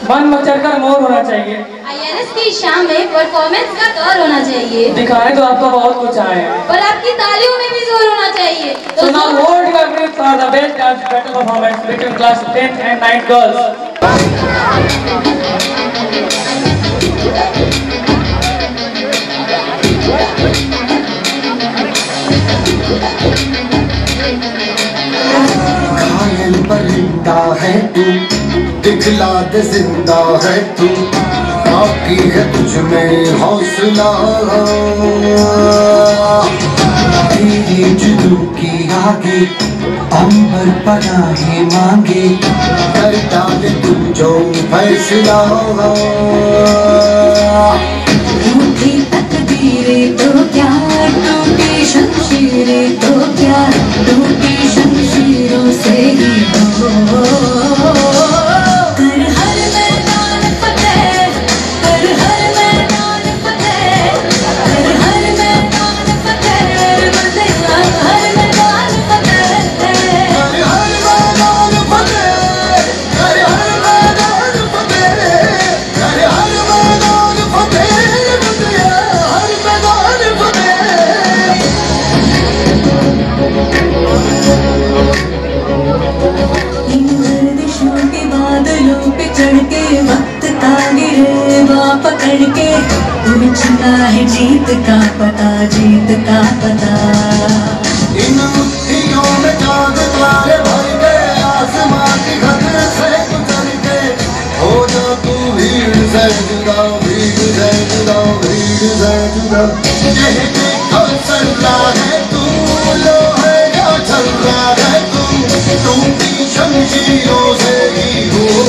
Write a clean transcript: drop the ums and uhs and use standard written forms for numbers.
मन मचलकर मोर होना चाहिए। INS की शाम में परफॉर्मेंस का दौर होना चाहिए। दिखाए तो आपका बहुत कुछ आए, पर आपकी तालियों में भी जोर होना चाहिए। So now hold your breath for the best dance battle performance between class 10th and 9th girls. घायल परिंदा है तू, दिखला दे जिंदा है तू, बाकी है तुझ में हौसला। तेरी जुदू की आगे अंबर पनाहे मांगे, कर डाले तू जो फैसला। रूठी तकदीरें तो क्या, टूटी शमशीरें तो क्या, टूटी शमशीरों से ही तो कर हर मैदान फतेह, कर हर मैदान फतेह, कर हर मैदान फतेह, हर मैदान फतेह, कर हर मैदान फतेह, कर हर मैदान फतेह, कर हर मैदान फतेह, हर मैदान फतेह। इन गर्दिशों के बादलों पे चढ़ के वक्त का गिरवा पकड़ के, तुम्हें छिपा है जीत का पता, जीत का पता। इन मुट्ठियों में चाँद तारे भर के, आसमां की खतर से गुजर के, हो जा तू भीड़ से जुदा, भीड़ से जुदा, भीड़ से जुदा। यह देखो चल रहा है तू, लो है या चल रहा है तू, टूटी शमशीरों से ही हो